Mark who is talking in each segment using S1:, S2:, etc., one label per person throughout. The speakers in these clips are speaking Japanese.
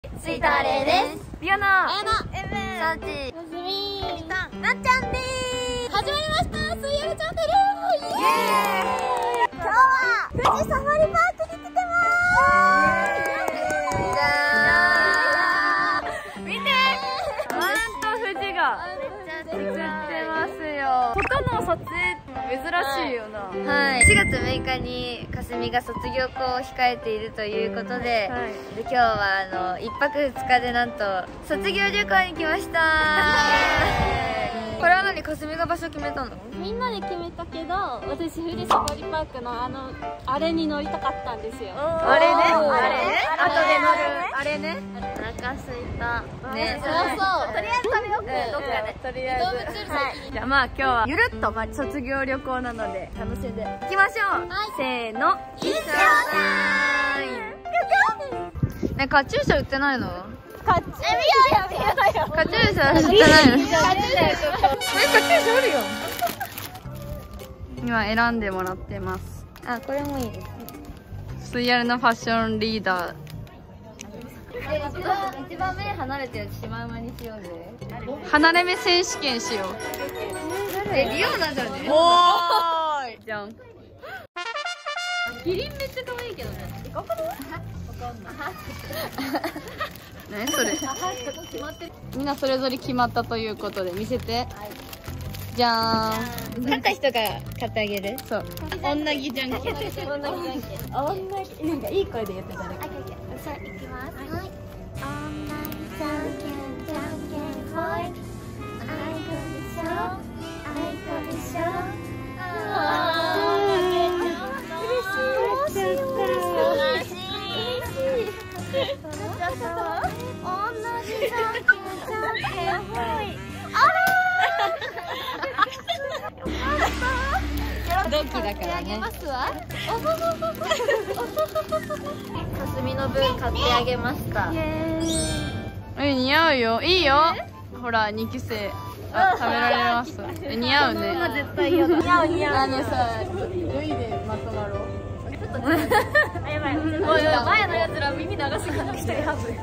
S1: スイートアレイです。
S2: リオナ、
S1: サーチ、なずみ、なっちゃんでーす。始まりました、スイアルチャンネル。イエーイ。今日は富士サファリパークに来てまーす。
S2: 見て、なんと富士が映ってますよ。外の撮影珍しいよな。
S1: はい、4月6日にかすみが卒業校を控えているということで、今日は1泊2日でなんと卒業旅行に来ました。これは何、かすみが場所決めたの？
S3: みんなで決めたけど、私富士サファリパークのあれに乗りたかったんですよ。
S2: あれね、後で乗るあれね。
S1: お腹すいたね。
S3: そうそう、とりあえず食べよう。どっかで
S2: とりあえず、じゃあまあ今日はゆるっと卒業旅行なので楽しんでいきましょう。せーの、
S1: 一緒だ
S2: ー。ね、カチューシャ売ってないの？
S3: カチューシャ
S2: カチューシャ売ってないの？カチューシャあるよ。今選んでもらってます。
S1: あ、これもいいですね。
S2: スイアルのファッションリーダー。
S1: 一番目離れてるシマウマにしようぜ。
S2: 離れ目選手権しよう。
S1: リオナじゃね。
S2: おーいじゃん。キリンめっちゃ可愛いけどね。何それ。みんなそれぞれ決まったということで見せて。じゃーん。
S1: 勝った人が買ってあげる。
S2: そう。女木じゃんけん。
S3: なんかいい声で言ってたね。
S1: さあ、いきます。はい。女木じゃんけんじゃんけんほい。あいこでしょ。あいこでしょ。
S2: 同期だからね。
S1: かすみの分買ってあげました。
S2: 似合うよ。いいよ。ほら、2期生。あ、食べられます。似合うね。
S1: 絶対嫌だ。似合う似合う。
S2: さ、脱いでまとまろう。
S3: やばい。おいおい、前のやつら耳長すぎる。一人ハブ。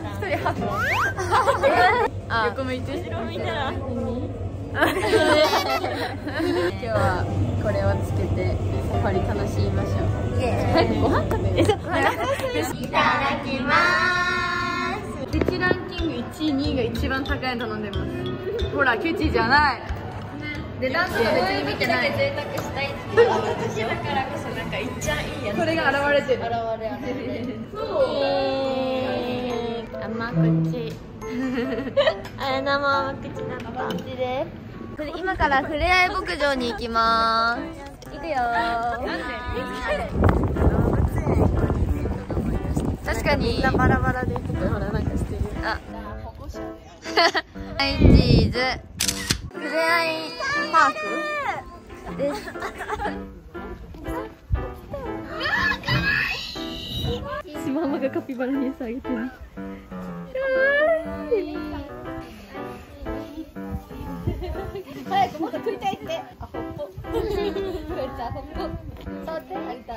S2: あ、横向いて。
S3: 後ろ見たら。
S2: 今日はこれをつけてサファリ楽しみましょう。早くご飯食べる。いた
S1: だきまーす。
S2: ケチランキング1位、2位が一番高いの頼んでます。ほら、ケチじゃない。
S1: 値段とか別に見てない。贅沢したいっていう私だからこそなんかいっちゃいいやつ。
S2: これが現れてる。
S1: 甘口。あれ生甘口だった。今からふれあい牧場に行きまーす。行くよー。確かにみんなバラバラでほらなんかしてる。あ、はい、チーズ。ふれあいパークです。
S2: シマウマがカピバラに餌あげてる。
S3: 早くもっと食いたいって。あ、ほっぽ。こいつはほっぽ。触ってあげたい。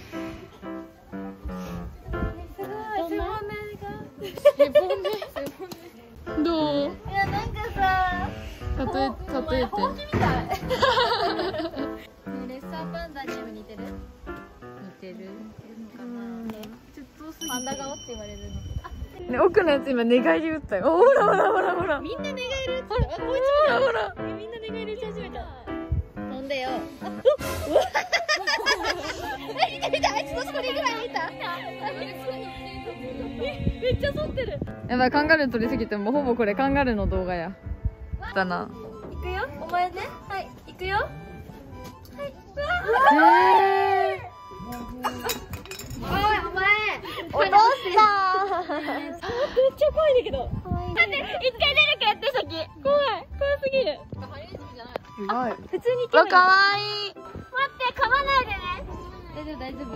S2: どう？
S1: いや、なんかさ、
S2: 例えて。
S3: ほうきみたい。
S1: レッサーパンダにも似てる？
S2: 似てる。
S3: パンダ顔って言われるの。
S2: ね、奥のやつ今寝返り打ったよ。ほらほらほらほら。
S3: みんな寝返り打ってた。あ、こいつも
S2: ほら。
S3: みんな寝返り打ち始めた。
S1: 飛んでよ。
S3: 見たあいつのそれぐらい見た。めっちゃ反ってる。
S2: やばい、カンガルー撮りすぎてもうほぼこれカンガルーの動画や。だな。
S3: 行くよ。お前ね。はい、行くよ。
S1: お父さん。
S3: めっちゃ怖いんだけど。待って、一回出るかやって先。怖すぎる。
S2: すごい。
S3: 普通に行け
S2: わ、
S3: ない。
S2: かわいい。
S3: 待って、噛まないでね。
S1: 大丈夫。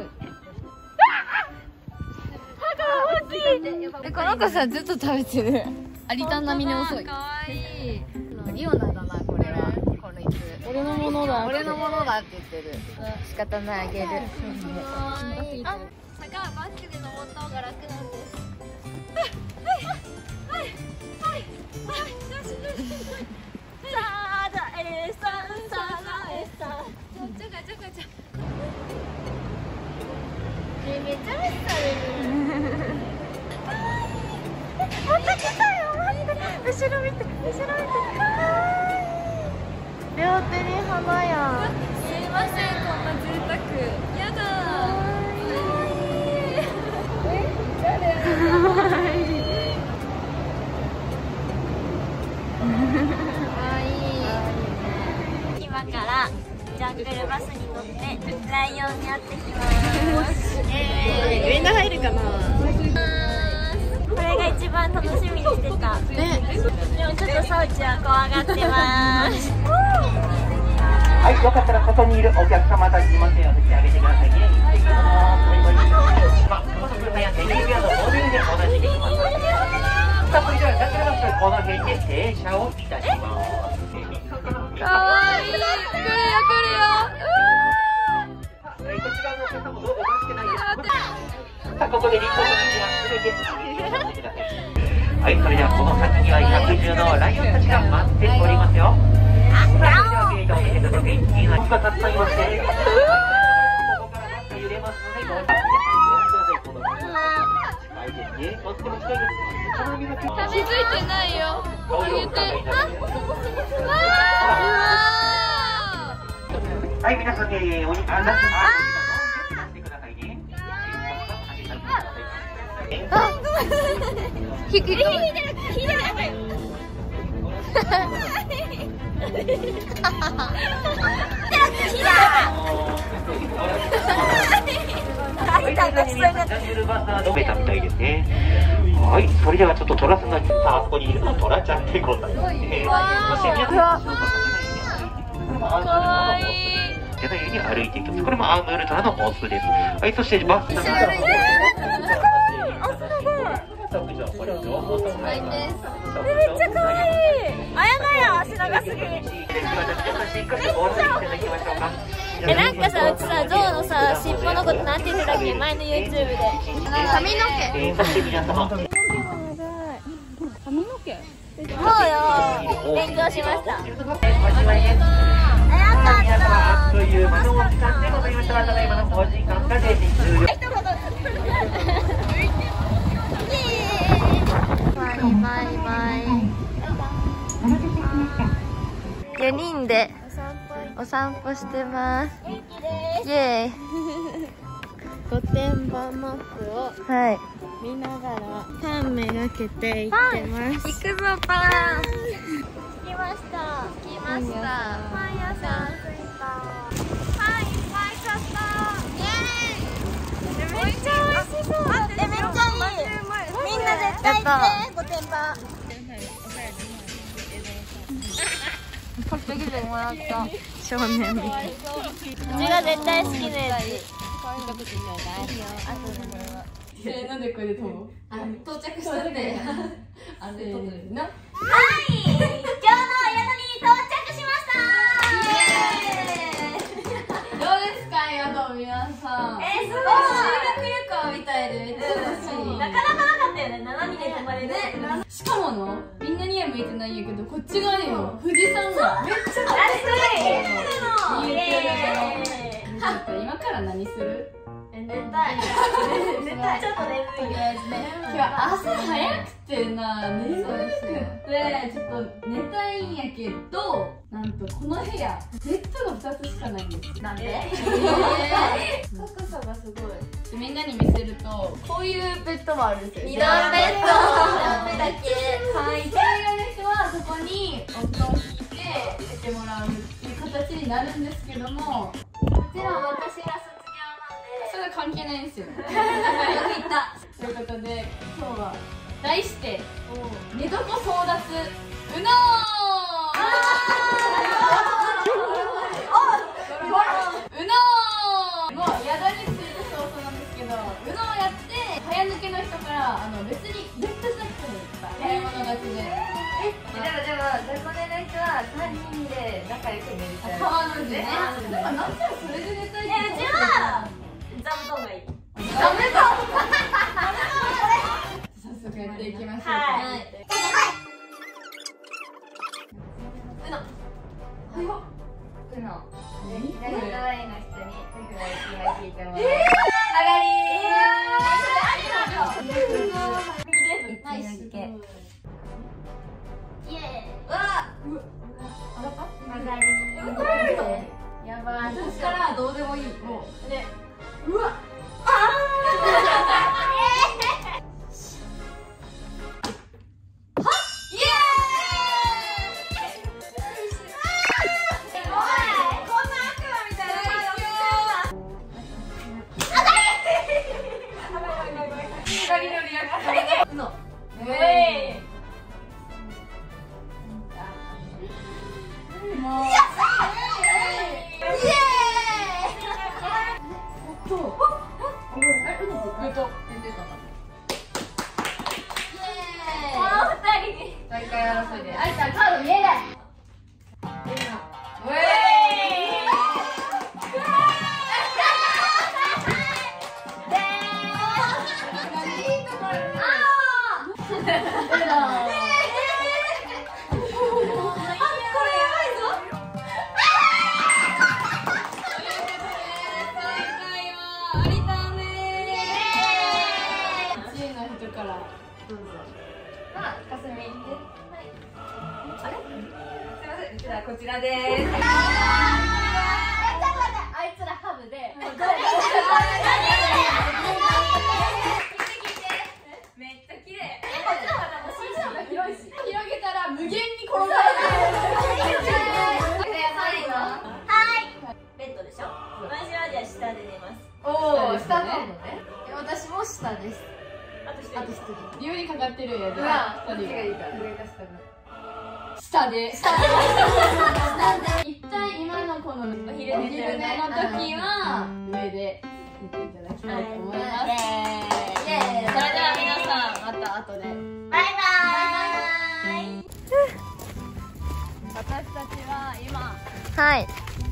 S3: 歯が大きい。
S2: この子さ、ずっと食べてる。アリタン並みに遅い。
S1: かわいい。リオナだな、これは。この椅子。
S2: 俺のものだ。
S1: 俺のものだって言ってる。仕方ない、あげる。
S3: 坂はバスケで登った方が楽なんです。
S1: めっちゃメッセージまた来たよ、マジで。後ろ見て、後ろ見て、かわいい。両手に花や。すいません、こんな贅沢。やだ。今からジャングルバスに乗ってライオンに会ってきます。みんな入るかな。これが一番楽しみにしてた。ね。でもちょっとサウチは怖がってます。
S4: はい、よかったら外にいるお客様たちにも手を振ってあげてくださいね。まあ、家族やテレビアのモデルでおなじみします。さあ、それではジャングルバスこの辺で停車をいたします。
S2: かわいい。来るよ来るよ。
S4: こっち側のお客様もどうぞおかしくないです。さあ、ここでリットの道はすべて進めてください。はい、それではこの先には百獣のライオンたちが待っておりますよ。さあ、それではゲートを開けた時に今がたくさんいまして、ここからなんか揺れますのでご注意ください。この近いですね。とっても近いです。
S2: 気づいてないよ。言って。
S4: はい、皆さんでお肉出してくださいね。
S2: 引いてる。
S4: はい、それではちょっとトラさんがさあ、あそこにいるのはトラちゃんでございます。そして皆さんかわいい。手のように歩いていきます。これもアームウルトラのオスです。はい、そしてバスの中のめっちゃ可愛い。
S1: あやなや、足長すぎ。なんかさ、うちさ、ゾウのさ、尻尾のことなんて言ってたっけ、前の YouTube で。
S2: 髪の毛。
S4: そして皆様。
S2: 髪の毛。
S1: そうよ。勉強しました。
S4: あっという間のお時間でございました。ただいまのお時間が出てきて。
S1: バイバイ。4人でお散歩してます。イエーイ。御殿場マップを見ながらパンめがけて行ってます。行くぞパン。来ました。来ました。パン屋さん着いた。パンいっぱい買った。イエーイ。めっちゃ美味しそう。めっちゃいい。みんな絶対行って御殿場。
S2: 買ってきてもらった。
S1: 少年みたい。うちが絶対好きなやつ。
S2: なんでこれで飛ぶ？到着したんで。せーの。
S1: はい、今日の宿に到着しました。
S2: どうですか宿皆さん。
S1: すごい。
S2: 修学旅行みたいでめっちゃ楽しい。
S1: なかなかなかったよね。7人で泊まれる。
S2: しかものみんなには見えてないんやけど、こっち側にも富士山がめっちゃ
S1: 見えてるの。
S2: ちょっと今から何する？
S1: 寝たい。寝たい。ちょっと眠いよ。
S2: 今日朝早くてな、眠くってちょっと寝たいんやけど、なんとこの部屋ベッドが2つしかないんです。
S1: なんで？
S2: 高さがすごい。みんなに見せるとこういうベッドもあるんですよ。
S1: 2段ベッド。2段目だけ。
S2: はい。海外の人はそこに夫を引いて寝てもらうっていう形になるんですけども、
S1: もちろん私が
S2: それは関係ないんですよ。よく言った。ということで今日は題して寝床争奪うのもう宿に着いた早々なんですけど、うのをやって早抜けの人から別にベッドじゃなくてもいいですか、早い者勝ちで。
S1: でも雑魚寝の人は3人で仲良く寝るから。
S2: 川の字ね。だからなっちゃんそれで寝たいって。
S1: うちは座布団がいい。
S2: ダメだ。さすがにでいきましょうか。
S3: はい。
S2: うの。
S3: 左側の人に手札を聞いてもらう。
S2: やばい。そしたらどうでもいい。もう。で、うわ。大会争いで、あいちゃんカード見えない。こちらです。あいつらハブで。めっちゃ綺麗。広げたら無限に転がる。
S3: はい。ベッドでしょ。私はじゃあ下で寝ます。
S2: おお、下なのね。
S1: 私も下です。
S3: あと一人。
S2: 理由にかかってるやつ。
S1: どっちがいいか。
S2: 上か下か。下で。一旦今のこのお昼寝の時は上で見ていただきたいと思います。それでは皆さんまた後で。
S3: バイバーイ。
S2: 私たちは今
S1: はい。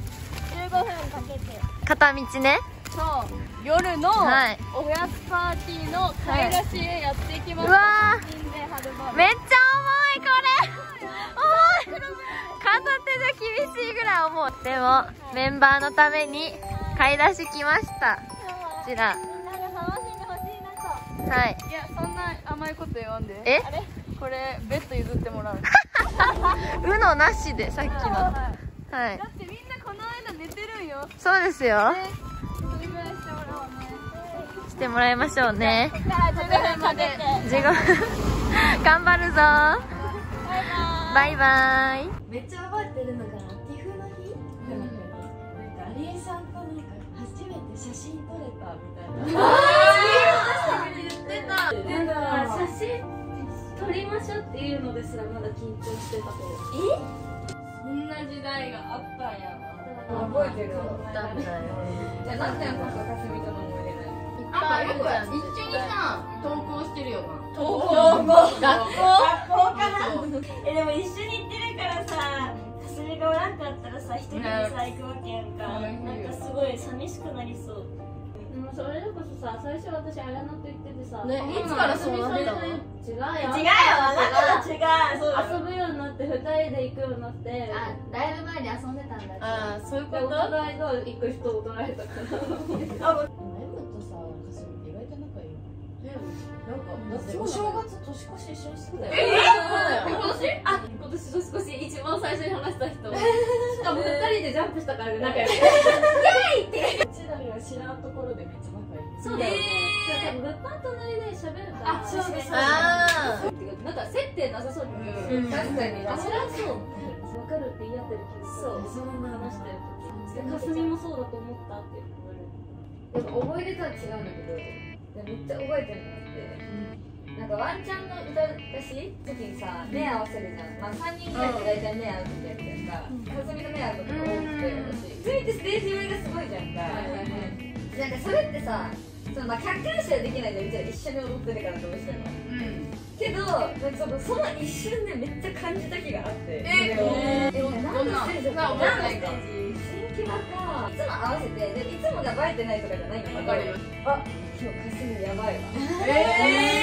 S3: 15分かけて。
S1: 片道ね。
S2: そう夜の
S1: はい
S2: おやつパーティーの買い出しへやっていきます。
S1: うわー、
S2: みんなではるばる
S1: めっちゃ重いこれ。重い。片手じゃ厳しいぐらい重い。でもメンバーのために買い出し来ました。こちら。
S3: みんなが楽しんでほしいなと。
S1: はい。
S2: いやそんな甘いこと言わんで。
S1: え？
S2: これベッド譲ってもらう。
S1: うのなしでさっきの。はい。
S2: だってみんなこの間寝てるんよ。
S1: そうですよ。
S2: それぐらいしてもらおうね。
S1: してもらいましょうね。
S3: じゃあ15分かけて。
S1: 15分頑張るぞ。バイバイ。
S5: めっちゃ覚えてるのがティフの日なんかアリエさんとなんか初めて写真撮れたみたいな。言ってた。なんか写真撮りましょうっていうのですらまだ緊張してたと。
S2: そんな時代があったんやな。
S5: 覚えてる。
S2: じゃあなっちゃんこそかすみとの思い出ない。
S1: あ、
S2: よく一緒にさ登校してるよな。
S3: 学校かな。でも一緒に行ってるからさ、かすみがおらんかったらさ、一人でさ行くわけやんか。なんかすごい寂しくなりそう。
S5: でもそれこそさ、最初私あやなと言っててさ、
S1: ね、いつからそうなったの？
S5: 違うよ。
S3: 違うよ、あなたと違う。
S5: 遊ぶようになって2人で行くようになって、
S3: あ、だいぶ前に遊んでたんだ。
S1: あー、そういうこ
S5: でお
S1: と？
S5: 互いが行く人を取られたから。
S6: エムとさ、かすみって意外と仲いいよ。なんかだってお正月年越し一緒にしてたよ。
S5: 今年年越し一番最初に話した人。しかも2人でジャンプしたから仲良い。
S6: 千鳥は知らんところでめっちゃ仲いい。
S5: そうだよね。多分物販隣で喋るから。
S6: あ、そうです。
S1: あ
S5: なんか接点なさそうに。
S1: うん
S2: 確かに。
S5: あ、それはそう。わかるって言い合ってる気がする。
S6: そんな
S5: 話してる時。かすみもそうだと思ったって言われる。
S2: でも思い出とは違うんだけど、めっちゃ覚えてるのがあって、なんかワンちゃんの歌出し時にさ、目合わせるじゃん。まあ3人ぐらいで大体目合う時やるじゃんか。かすみと目合うことが多くて、私。ついてステージ上がすごいじゃんか。なんかそれってさ、そのまあ客観視はできないじゃん。うちら一緒に踊ってるからどうしても。けど、なんかその一瞬でめっちゃ感じた日があって。でも何のステージか覚えてないか。新木場か。いつも合わせて、でいつもがバレてないとかじゃないの。わかるよ。あ、今日かすみやばいわ。感じ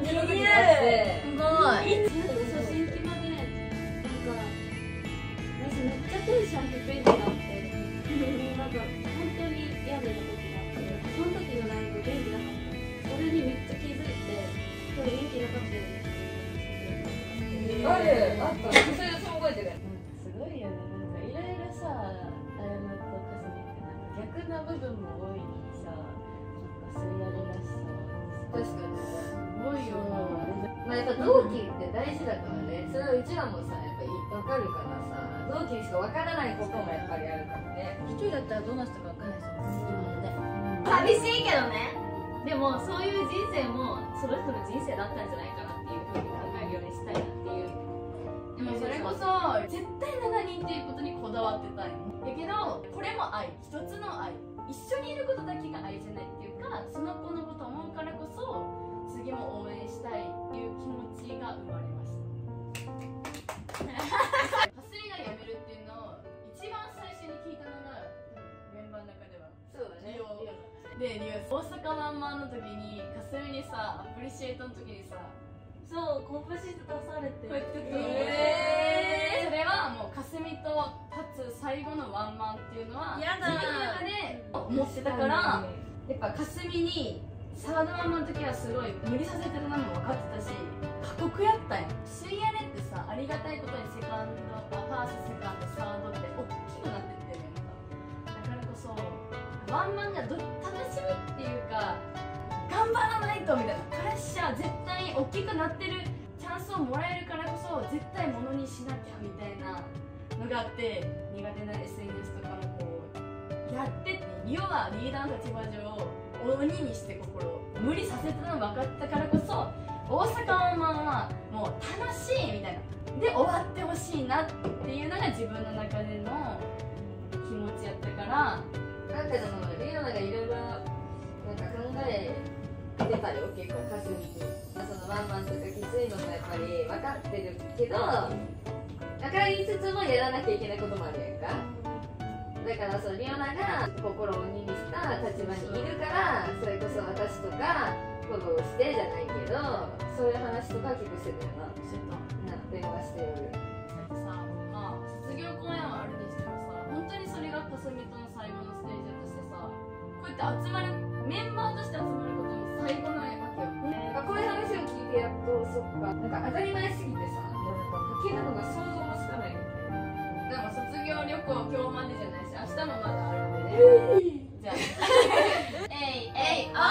S2: ってる時があって
S1: すごい。
S5: 写真機までなんか私めっちゃテンション低い時があってなんか本当に病んでた時があってその時のライブ元気なかったそれにめっちゃ気づいて今日元気なかったよね
S2: あるあったそれそう覚えてる
S6: すごいよね。なんかいろいろさ、あやまとかすみってなんか逆な部分も多いのにさ、なんかそうやるらしさ。
S2: 確かに
S6: すごいよな。
S2: まあやっぱ同期って大事だからねそれはうちらもさやっぱり分かるからさ同期にしか分からないこともやっぱりあるからね
S1: 一人だったらどんな人かわかんないですよ。今まで。
S3: 寂しいけどね。でもそういう人生もその人の人生だったんじゃないかなっていうふうに考えるようにしたいなっていう。
S5: でもそれこそ絶対7人っていうことにこだわってたいのだけどこれも愛一つの愛一緒にいることだけが愛じゃないっていうかその子のことを思うからこそ次も応援したいっていう気持ちが生まれましたかすりが辞めるっていうのを一番最初に聞いたのがメンバーの中では
S2: そうだね
S5: でリオ大阪ワンマンの時にかすみにさアプリシエイトの時にさ
S3: そうコンプシート出されて
S5: こうやってたのそれはもうかすみと立つ最後のワンマンっていうのは
S3: やだ
S5: 自分の中で思ってたからやっぱかすみにサードワンマンの時はすごい無理させてるのも分かってたし過酷やったんや水泳ねってさありがたいことにセカンドファーストセカンドサードって大きくなってってるやんかだからこそワンマンが楽しみっていうか頑張らないとみたいなプレッシャー絶対大きくなってるチャンスをもらえるからこそ絶対ものにしなきゃみたいなのがあって苦手な SNS とかもこうやってってリオはリーダーの立場上鬼にして心を無理させてたの分かったからこそ大阪ワンマンはもう楽しいみたいなで終わってほしいなっていうのが自分の中での気持ちやったから
S2: なんかでもリオナがいろいろなんか考えてたよ結構かすみにそのワンマンとかきついのもやっぱり分かってるけどだから言いつつもやらなきゃいけないこともあるやんかだからそうリオナが心を鬼にした立場にいるからそれこそ私とかフォローしてじゃないけどそういう話とか結構してたよな電話してる
S5: さまあ卒業公演はあるにしてもさ本当にそれがかすみとの最後のステージとしてさこうやって集まるメンバーとして集まることも最後のわけよ、
S2: こういう話を聞いてやっとそっかなんか当たり前すぎてさもうなんか書けるのが想像もつかないよ
S5: でも卒業旅行今日までじゃないし明日もまだあるんでねじゃあえい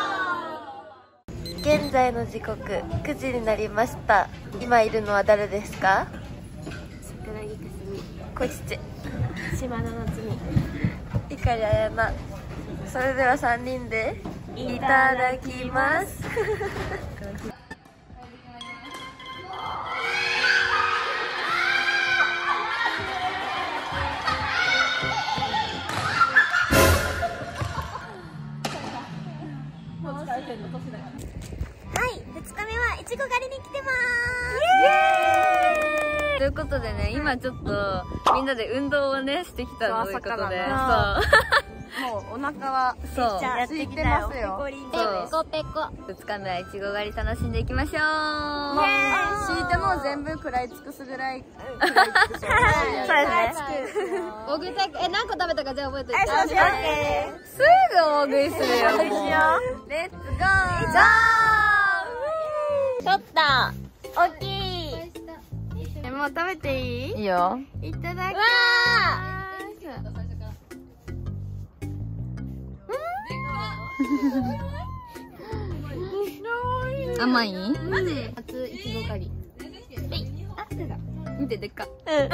S1: 現在の時刻9時になりました。今いるのは誰ですか？
S3: 桜木かすみ
S1: こちち、
S3: 島田夏実
S1: 碇彩奈。それでは3人でいただきます
S3: はい2日目はいちご狩りに来てま
S1: ということでね、今ちょっとみんなで運動をねしてきたということで、
S3: もうお腹は
S1: そう
S3: やってきたよペコリンペコペコ
S1: 2日目はいちご狩り楽しんでいきましょう。
S3: 敷いても全部食らい尽くすぐらいそうですね。
S1: 大食い大会何個食べたかじゃあ覚えておいて。
S3: そうしよう
S1: すぐ大食いするよ。
S3: レッツゴー取った大きいもう食べていい？
S1: いいよ。
S3: いただきます
S1: 甘い？
S3: マジ初いちご狩りあ、そうだ
S1: 見てでっか。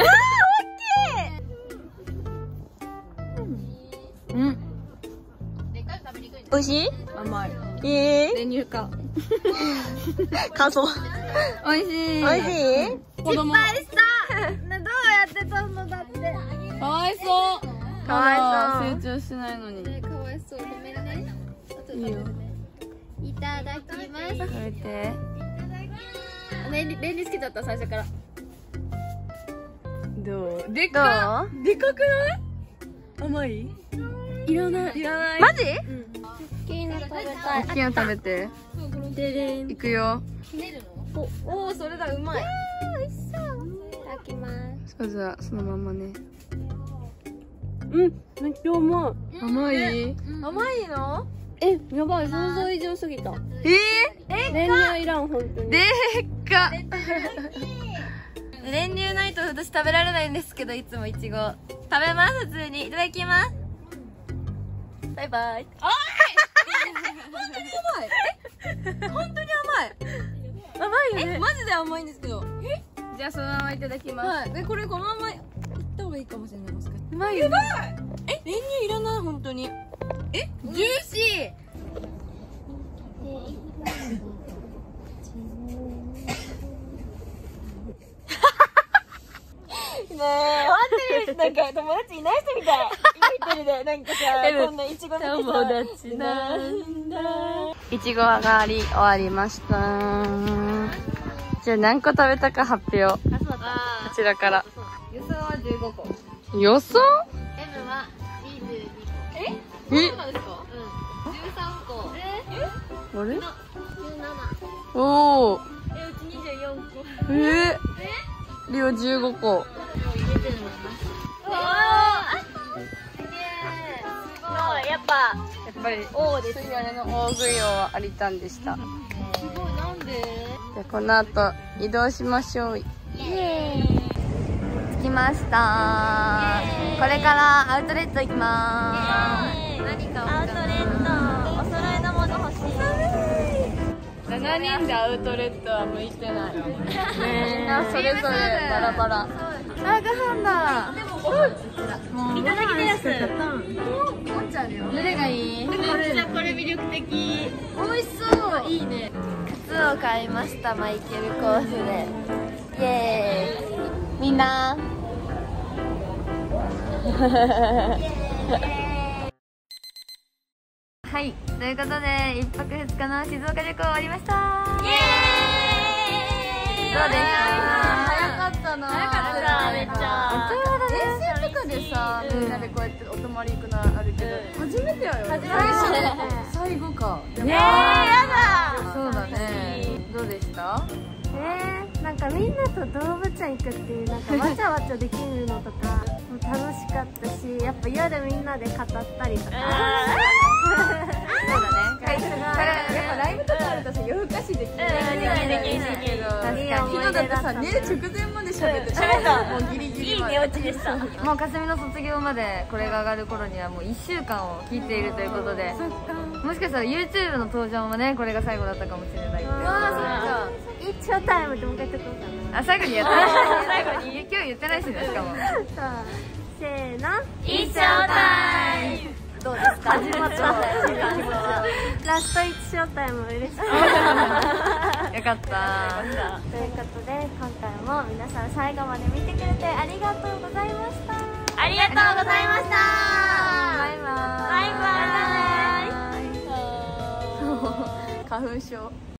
S1: うん。美味しい？
S3: 甘い
S1: 練乳か。感想。美味しい。
S3: 美味しい？失敗したどうやって取るのだって
S5: かわいそう
S3: かわいそう
S5: 成長しないのに
S3: かわいそうごめんね
S5: いいよ
S3: いただきます
S1: 食べて。
S3: レンジつけちゃった最初から
S5: どうでかでかくない甘いいらないいらない
S1: マジ？
S3: 大きいの食べたい
S1: 大きいの食べて。
S3: でれん
S1: いくよ。 ひねるの？おお、それだ、うまい。美味しそう。いただきます。
S7: まずはそのままね。
S1: めっちゃ甘い。
S7: 甘い？
S1: 甘いの？
S3: やばい、想像以上すぎた。
S1: 練乳いらん、本当に。
S7: でっか。
S1: 練乳ないと私食べられないんですけど、いつもいちご食べます。普通にいただきます。バイバイ。本当に甘い。甘いよね。マジで甘いんですけど。
S7: じゃあそのままいただきます。
S1: はい。これこのままいった方がいいかもしれないですか。
S7: うまいよね。
S1: 練乳いらない、本当に。
S7: ジューシー。
S3: ねえ、本当になんか友達いない人みたい。今一人でなんかさ、こんないちご見てさ、
S1: 友達なんだ。
S7: いちご上がり終わりました。じゃあ何個食べたか発表。こちらから。
S1: 予想は15個。
S7: 予想？
S1: M は22
S7: え？
S1: 個。そうなんですか？うん。13個。
S7: あれ？
S1: 17。
S7: おお。
S1: うち24個。
S7: りょう15個。
S1: 入れてるのなし。
S3: やっぱ
S7: やっぱり王です。水屋根の大食い王は有田でした。
S1: すごい、なんで？
S7: じゃあこの後移動しましょう。着きました。これからアウトレット行きまーす。何か
S3: アウトレット、お揃いのもの欲しい。
S7: 7人でアウトレットは向いてない。みんなそれぞれバラバラ。
S1: ご飯だ。
S3: いただきです。
S7: どれがいい？
S3: これ魅力的。
S1: 美味しそう。いいね。靴を買いました、マイケルコースで。イエーイ。みんな。はい、ということで1泊2日の静岡旅行終わりました。イエーイ。どうでした？
S7: 早かったな。
S3: 早かっためっちゃ。
S7: 遠征とかでさ、みんなでこうやってお泊まり行くのあるけど、初めてやよ。最後か。
S3: やだ。
S7: そうだね。どうでした？
S5: なんかみんなと動物園行くっていうなんかわちゃわちゃできるのとかも楽しかったし、やっぱ夜みんなで語ったりとか。
S7: そうだね。やっぱライブとかあるとさ、夜更かしできる。
S3: できる。
S7: 昨日だってさ、寝る直前まで喋ってた。もうギリギリまで。
S3: いい寝落ちでした。
S1: もうかすみの卒業までこれが上がる頃にはもう1週間を切っているということで、もしかしたら YouTube の登場もね、これが最後だったかもしれない。
S5: 一応タイムでもう一回言っとこうかな。
S1: あ、最後にやった最後に今日言ってないしね、しかも。
S5: せーの。
S3: 一生タイム。
S1: どうですか？
S5: 始まった。ラスト一生タイム嬉しい。
S1: よかった。
S5: ということで今回も皆さん最後まで見てくれてありがとうございました。
S3: ありがとうございました。
S1: バイバイ。
S3: バイバイ。
S7: 花粉症。